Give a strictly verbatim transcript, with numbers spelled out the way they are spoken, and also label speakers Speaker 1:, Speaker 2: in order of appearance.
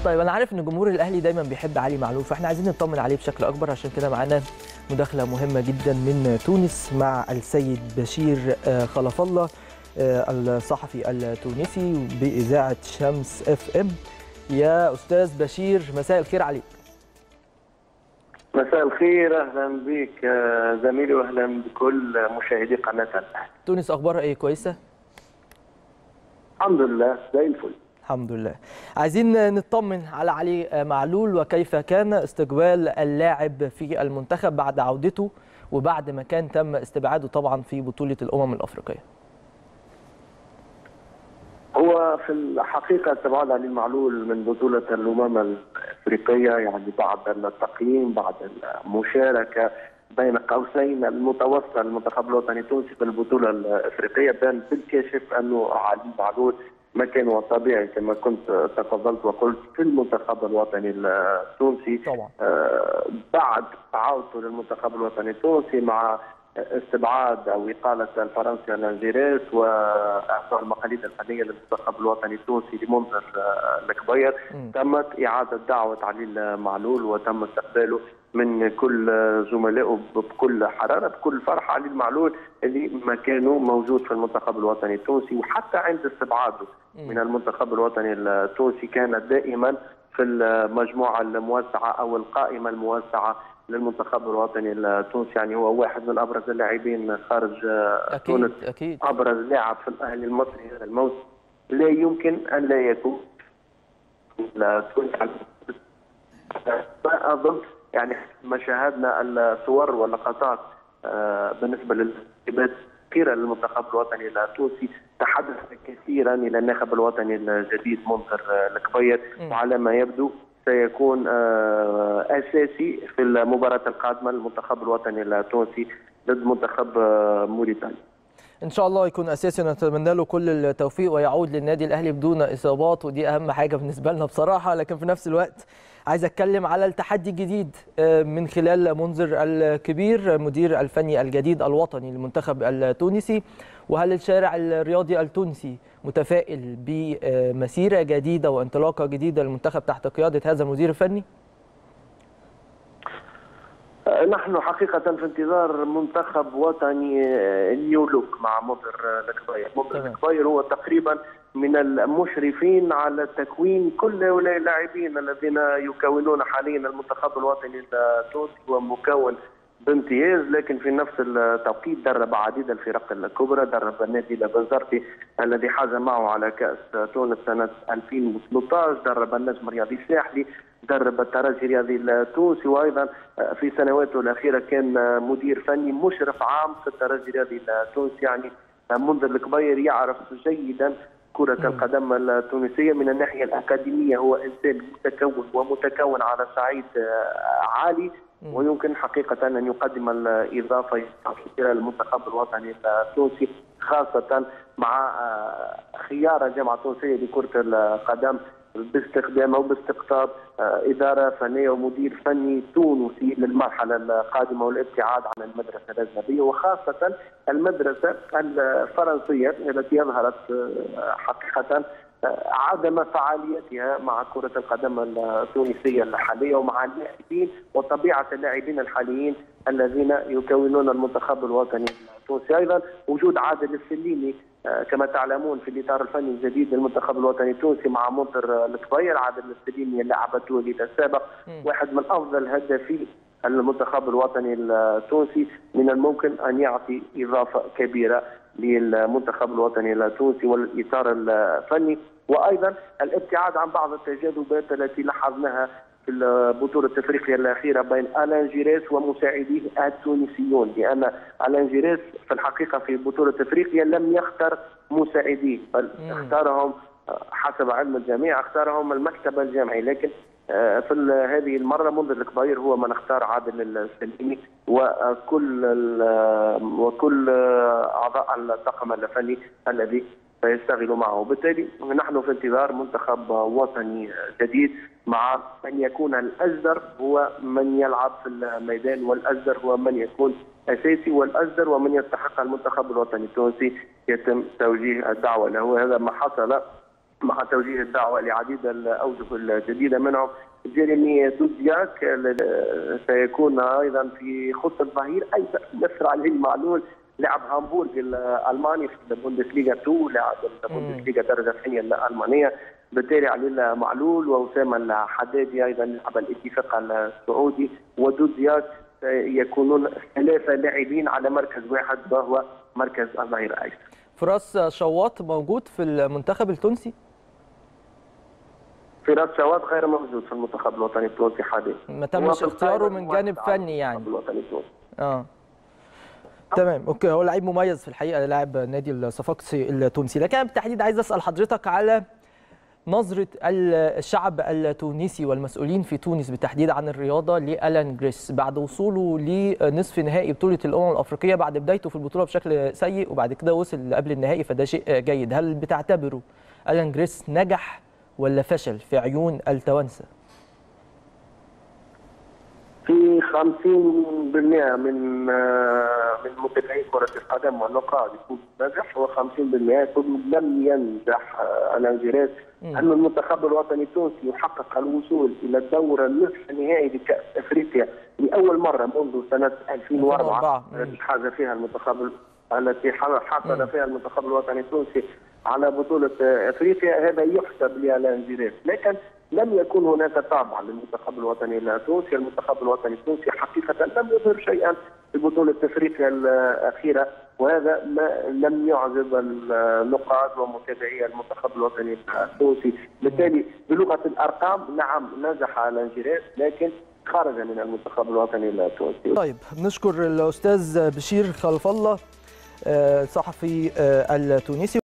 Speaker 1: طيب انا عارف ان جمهور الاهلي دايما بيحب علي معلول، فاحنا عايزين نطمن عليه بشكل اكبر، عشان كده معانا مداخله مهمه جدا من تونس مع السيد بشير خلف الله الصحفي التونسي باذاعه شمس اف ام. يا استاذ بشير مساء الخير عليك.
Speaker 2: مساء الخير، اهلا بك زميلي واهلا بكل مشاهدي قناه الاهلي.
Speaker 1: تونس اخبارها ايه؟ كويسه؟
Speaker 2: الحمد لله زي الفل.
Speaker 1: الحمد لله. عايزين نطمن على علي معلول وكيف كان استقبال اللاعب في المنتخب بعد عودته وبعد ما كان تم استبعاده طبعا في بطولة الأمم الأفريقية.
Speaker 2: هو في الحقيقة استبعاد علي معلول من بطولة الأمم الأفريقية يعني بعد التقييم، بعد المشاركة بين قوسين المتوسطة للمنتخب الوطني التونسي في البطولة الأفريقية، بان بالكشف أنه علي معلول مكانه الطبيعي كما كنت تفضلت وقلت في المنتخب الوطني التونسي
Speaker 1: طبعا.
Speaker 2: آه بعد عودته للمنتخب الوطني التونسي مع استبعاد او اقاله الفرنسي الانجيريس واعطاء المقاليد الفنيه للمنتخب الوطني التونسي لمنذر الكبير، تمت اعاده دعوه علي معلول وتم استقباله من كل زملائه بكل حراره بكل فرحه. علي المعلول اللي مكانه موجود في المنتخب الوطني التونسي، وحتى عند استبعاده من المنتخب الوطني التونسي كان دائما في المجموعه الموسعه او القائمه الموسعه للمنتخب الوطني التونسي، يعني هو واحد من ابرز اللاعبين خارج
Speaker 1: أكيد
Speaker 2: تونس.
Speaker 1: أكيد.
Speaker 2: ابرز لاعب في الاهلي المصري هذا الموسم، لا يمكن ان لا يكون تونس. ما اظن يعني ما شاهدنا الصور واللقطات بالنسبه للانتخابات الاخيره للمنتخب الوطني التونسي تحدث كثيرا الى الناخب الوطني الجديد منذر الكبير، وعلى ما يبدو سيكون اساسي في المباراه القادمه للمنتخب الوطني التونسي ضد منتخب موريتانيا.
Speaker 1: ان شاء الله يكون اساسي، نتمنى له كل التوفيق ويعود للنادي الاهلي بدون اصابات، ودي اهم حاجه بالنسبه لنا بصراحه. لكن في نفس الوقت عايز اتكلم على التحدي الجديد من خلال منذر الكبير المدير الفني الجديد الوطني للمنتخب التونسي، وهل الشارع الرياضي التونسي متفائل بمسيره جديده وانطلاقه جديده للمنتخب تحت قياده هذا المدير الفني؟
Speaker 2: نحن حقيقة في انتظار منتخب وطني نيو لوك مع منذر الكبير. منذر الكبير هو تقريبا من المشرفين على تكوين كل هؤلاء اللاعبين الذين يكونون حاليا المنتخب الوطني التونسي، ومكون بامتياز، لكن في نفس التوقيت درب عديد الفرق الكبرى. درب النادي البنزرتي الذي حاز معه على كأس تونس سنة ألفين وثلاثة عشر، درب النجم الرياضي الساحلي، درب الترجي الرياضي التونسي، وايضا في سنواته الاخيره كان مدير فني مشرف عام في الترجي الرياضي التونسي. يعني منذر الكبير يعرف جيدا كرة القدم التونسية من الناحية الأكاديمية. هو إنسان متكون ومتكون على صعيد عالي، ويمكن حقيقة أن يقدم الإضافة كثيرة للمنتخب الوطني التونسي، خاصة مع خيار الجامعة التونسية لكرة القدم باستخدام او باستقطاب اداره فنيه ومدير فني تونسي للمرحله القادمه والابتعاد عن المدرسه الاجنبيه، وخاصه المدرسه الفرنسيه التي اظهرت حقيقه عدم فعاليتها مع كره القدم التونسيه الحاليه ومع اللاعبين وطبيعه اللاعبين الحاليين الذين يكونون المنتخب الوطني التونسي. ايضا وجود عادل السليمي كما تعلمون في الاطار الفني الجديد للمنتخب الوطني التونسي مع منذر الكبير. عادل السليمي اللاعب التونسي السابق واحد من افضل هدافي المنتخب الوطني التونسي، من الممكن ان يعطي اضافه كبيره للمنتخب الوطني التونسي والاطار الفني، وايضا الابتعاد عن بعض التجاذبات التي لاحظناها في بطولة افريقيا الاخيره بين الان جيريس ومساعديه التونسيون، لان الان جيريس في الحقيقه في بطوله افريقيا لم يختر مساعديه، بل اختارهم حسب علم الجميع اختارهم المكتب الجامعي، لكن في هذه المره منذر الكبير هو من اختار عادل السليمي وكل وكل اعضاء الطاقم الفني الذي سيشتغل معه. بالتالي نحن في انتظار منتخب وطني جديد، مع ان يكون الأجدر هو من يلعب في الميدان، والأجدر هو من يكون اساسي، والأجدر ومن يستحق المنتخب الوطني التونسي يتم توجيه الدعوه له. هذا ما حصل مع توجيه الدعوه لعديد الاوجه الجديده منهم جيريمي دوزياك سيكون ايضا في خط الظهير، ايضا يسر عليه معلول لاعب هامبورغ الالماني في البوندسليغا اثنين، لاعب البوندسليغا الدرجه الثانيه الالمانيه، بالتالي علي معلول واسامه الحدادي ايضا لاعب الاتفاق السعودي ودوزياك يكونون ثلاثه لاعبين على مركز واحد وهو مركز الظهير الايسر.
Speaker 1: فراس شواط موجود في المنتخب التونسي؟
Speaker 2: فراس شواط غير موجود في المنتخب الوطني التونسي حاليا.
Speaker 1: ما تمش اختياره من جانب فني يعني.
Speaker 2: الوطني التونسي.
Speaker 1: اه تمام اوكي. هو لعيب مميز في الحقيقه، لاعب نادي الصفاقسي التونسي. لكن بالتحديد عايز اسال حضرتك على نظرة الشعب التونسي والمسؤولين في تونس بالتحديد عن الرياضة لألان جريس بعد وصوله لنصف نهائي بطولة الأمم الأفريقية، بعد بدايته في البطولة بشكل سيء وبعد كده وصل قبل النهائي، فده شيء جيد. هل بتعتبره ألان جريس نجح ولا فشل في عيون التوانسة؟
Speaker 2: في خمسين بالمئة من من متابعي كرة القدم والنقاد يكون نجح، وخمسين بالمئة يكون لم ينجح ألان جريس. أن المنتخب الوطني التونسي يحقق الوصول إلى الدور النصف النهائي لكأس أفريقيا لأول مرة منذ سنة ألفين وأربعة التي حاز فيها المنتخب التي حصل فيها المنتخب الوطني التونسي على بطولة أفريقيا، هذا يحسب لألان جريس. لكن لم يكن هناك تابع للمنتخب الوطني التونسي، المنتخب الوطني التونسي حقيقة لم يظهر شيئا في بطولة أفريقيا الأخيرة، وهذا ما لم يعجب النقاد ومتابعي المنتخب الوطني التونسي. بالتالي بلغة الأرقام نعم نجح ألان جريس، لكن خرج من المنتخب الوطني التونسي.
Speaker 1: طيب نشكر الأستاذ بشير خلف الله الصحفي التونسي.